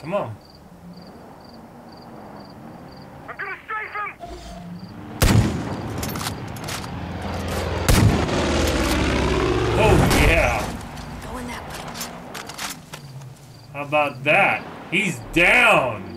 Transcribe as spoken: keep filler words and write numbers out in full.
Come on. I'm gonna strafe him! Oh, yeah. Going that way. How about that? He's down.